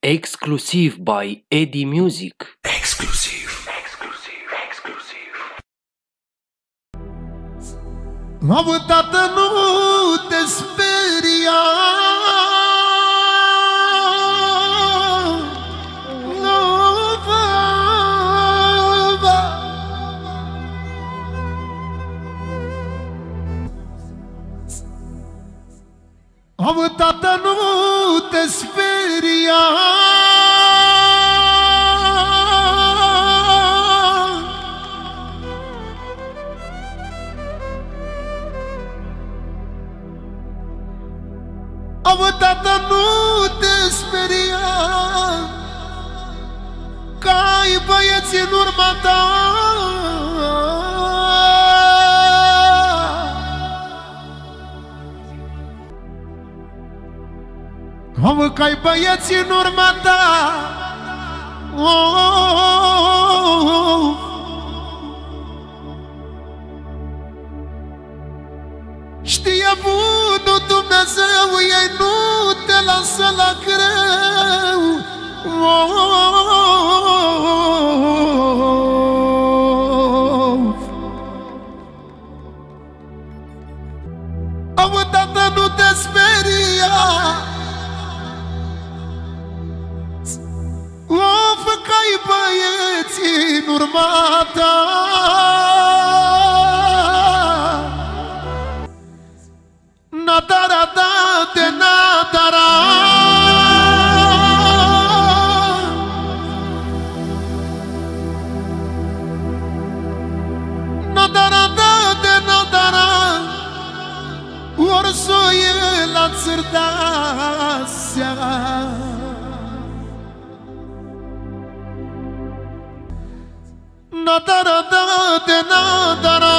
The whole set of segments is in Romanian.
Exclusive by Eddie Music. Exclusive. Mamă, tată, nu te speria, nu va. Mamă, tată, nu te speria, Amă, tată, nu te speria, că ai băieți în urma ta. Amă, că ai băieți în urma ta. Știe bunul Dumnezeu, ei nu te lasă la greu. Amă, tată, nu te speria, fă că-i băieții în urma ta. Nadara da de nadara, nadara da de nadara, orsoie la țârdasea. Nadara da de nadara,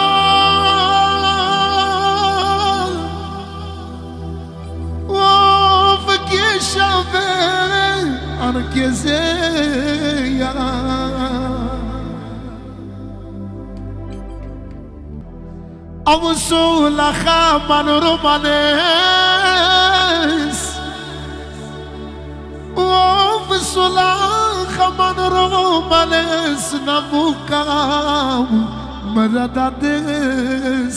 Archezeia. Ausul la Haman romanes, ausul la Haman romanes, Nabucau măradades.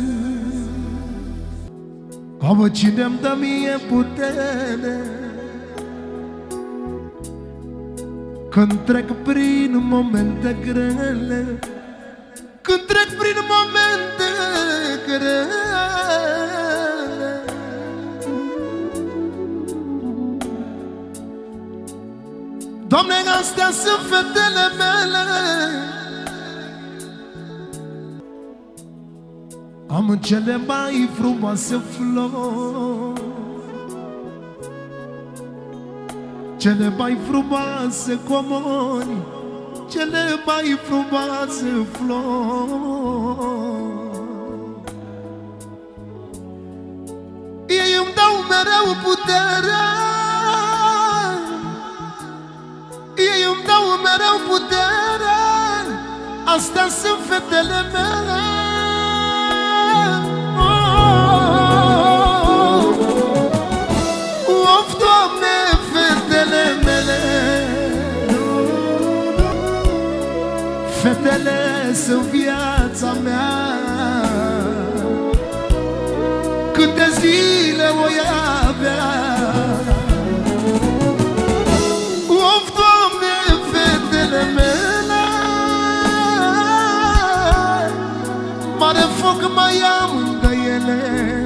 Amă, cine-mi dă mie putere când trec prin momente grele, când trec prin momente grele. Doamne, astea sunt fetele mele. Am cele mai frumoase flori, cele mai frumoase comori, cele mai frumoase flori. Ei îmi dau mereu puterea, ei îmi dau mereu puterea. Astea sunt fetele mele. Of, Doamne, fetele mele, fetele sunt viața mea. Câte zile voi avea. Of, Doamne, fetele mele, mare foc mai am de ele.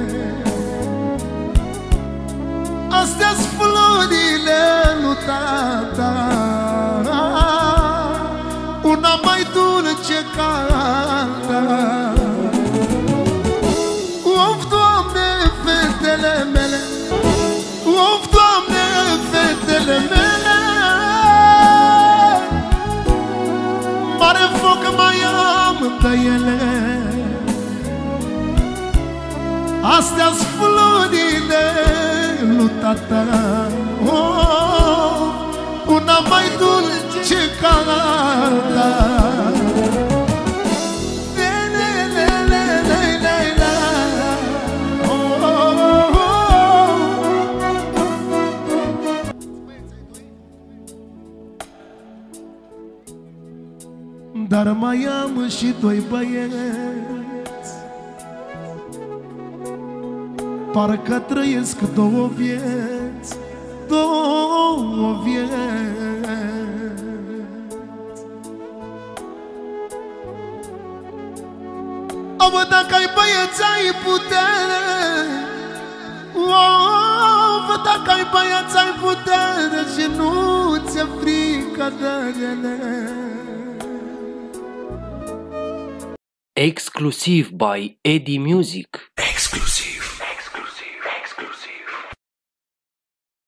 Astea-s florile lui tata, una mai dulce ca alta. Of, Doamne, fetele mele, of, Doamne, fetele mele, mare foc mai am de ele. Astea-s florile lui tata, una mai dulce ca alta. dar mai am și doi băieți. Parcă trăiesc două vieți, două vieți. O, bă, dacă ai băieți, ai putere. O, bă, dacă ai băieți, ai putere și nu ți-e frică de ele. Exclusiv by Eddie Music. Exclusiv.